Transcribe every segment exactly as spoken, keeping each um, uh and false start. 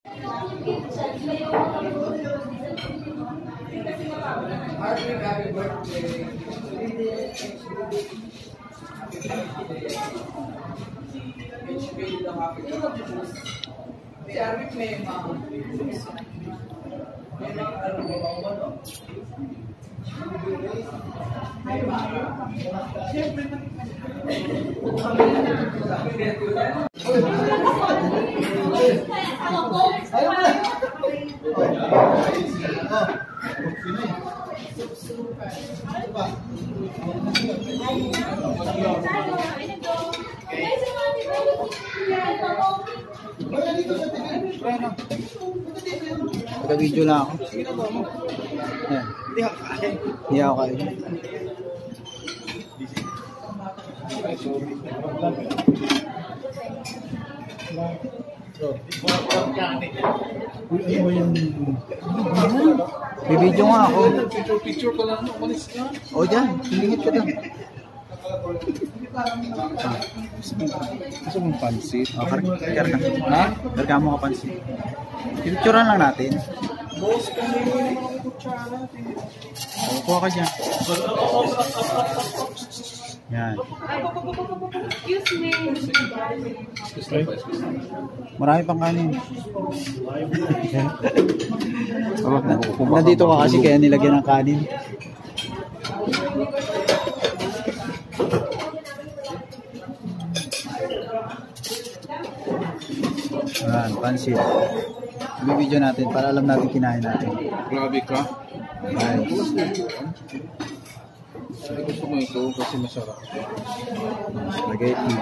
Happy birthday. Si Arvin may mga may mga ano ba ano? Siyempre Naka-video na ako. Ayan. hindi ako kain. Hindi ako kain. Bibidyo nga ako. Picture picture ka lang, umalis ka. O dyan, sumingit ka lang. Gusto mong pansit? O, karga. Ha? Karga mo ka pansin. Picturean lang natin. Boss, kami yung kutsara. O, kuha ka dyan. Yan. Excuse me. Marami pang kanin. Nandito ka kasi kaya nilagyan ng kanin. Yan, pansit. Ibibidyo natin para alam natin kinain natin. Grabe ka. Nice. Gusto ko ito kasi masarap. Spaghetti.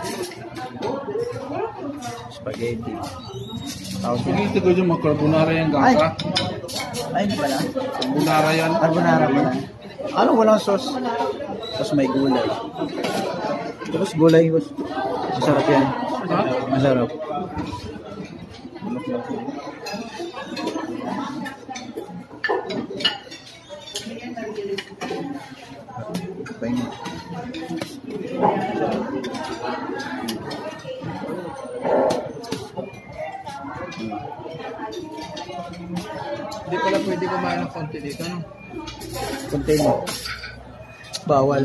Spaghetti. Tapos Spaghetti ko yung mga carbonara yung Ay! gata. Ay, hindi pala. Carbonara yan. Carbonara pala. Ano, walang sauce. Tapos may gulay. Tapos gulay. Masarap yan. Masarap. Pahinga. Hindi pala pwede kumain ng konti dito, no? Container. Bawal.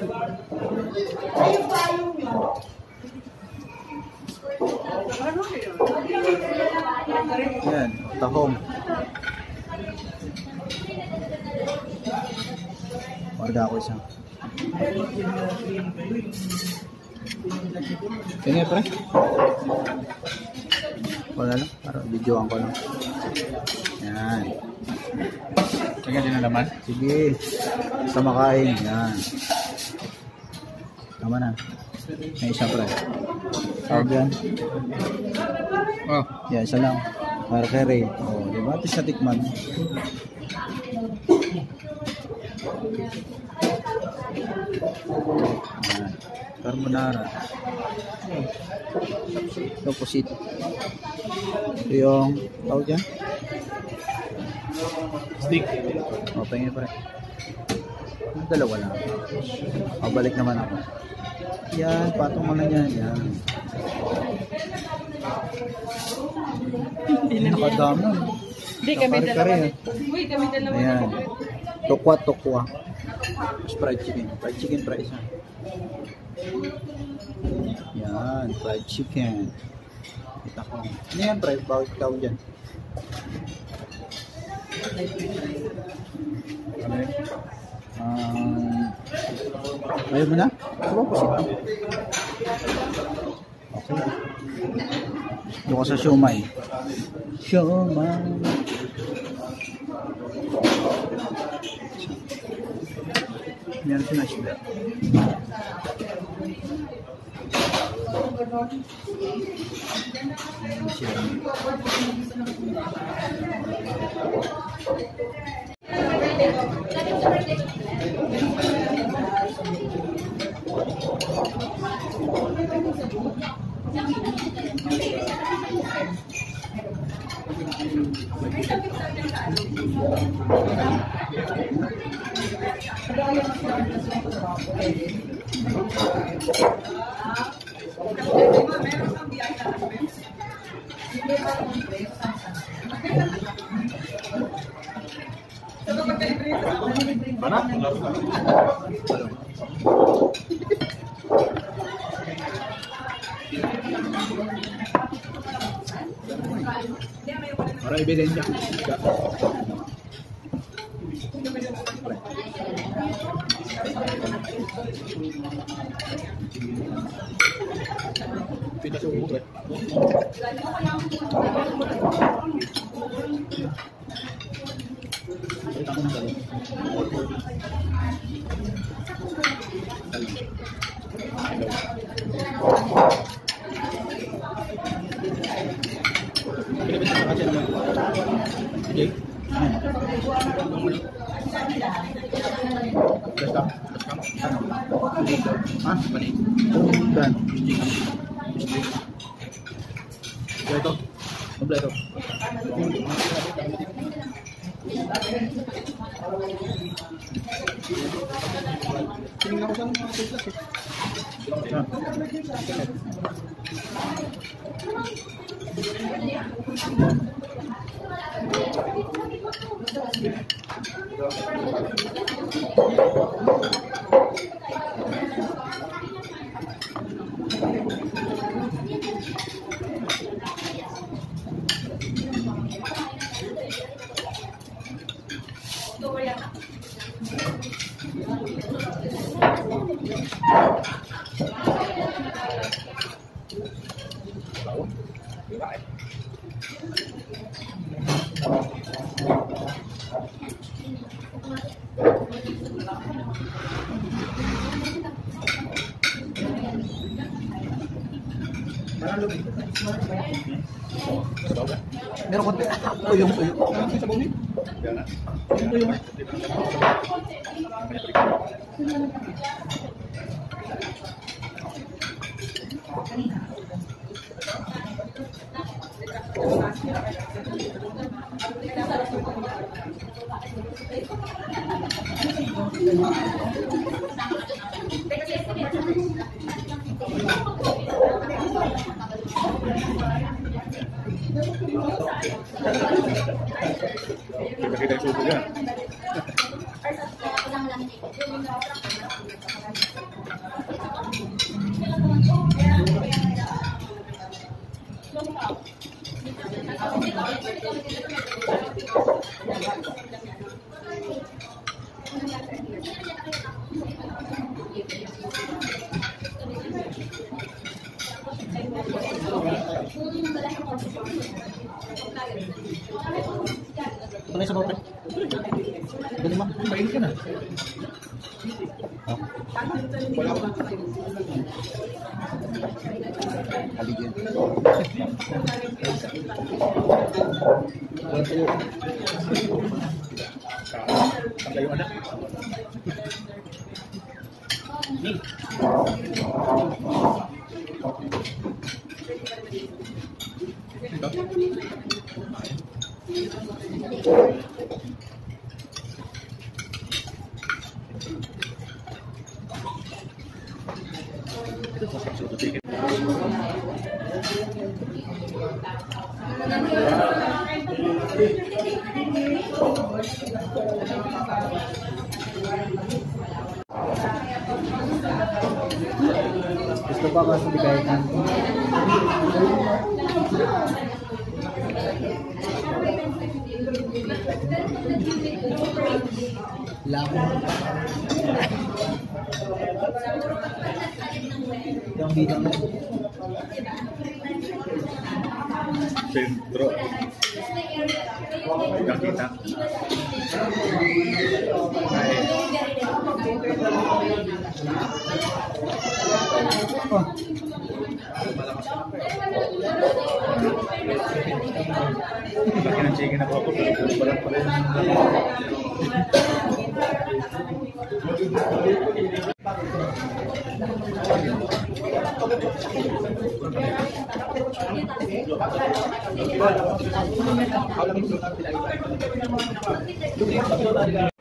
Yan, tahong. Order ako isang. Tingnan pre. Wala lang, para videoan ko lang. Yan. Kaya din na naman. Sige. Basta makain. Yan. Tama na. May isa pre. Tawag yan. Oh. Yan, isa lang. Para kere. O, diba? Ito sa tikman. Yan. Carbonara. Ito pusit. Ito yung tawag yan. Stick. O, pahingin pa rin. Ang dalawa lang. Pabalik naman ako. Yan, patong mo lang yan. Yan. Hindi na Nakadami. Hindi kami Kapare-kare, dalawa. eh. Uy, kami dalawa. Ayan. Tokwa, tokwa. Tapos fried chicken. Fried chicken, fried isa. Yan, fried chicken. Kita ko. Ano yan, fried? Bawit ikaw dyan. Ano yun? Um, ayaw mo na? Ano ba po okay. Doon ko sa siomay. Siomay. Meron siya na siya. Thank you. Para ebidensya. Pita sa ulo. Sige. Basta. Ah, mali. Dan. Kompleto. Kompleto. Tingnan ko sa mga pagkas eh. Meron konti. Tuyong tuyo. Sa bumi? Yung tuyong. Kita susu ya. Tuloy sa bawah. Dali mo. Pain ka na. Wala ko. Haligyan. Wala tayo. Ang layo anak. Ni. Gusto pa kasi bigaykan. Lamo. Yang bidang sentro. Bidang kita. Oh. Laki ng chicken ako ako, pero balat pala yun. Kalau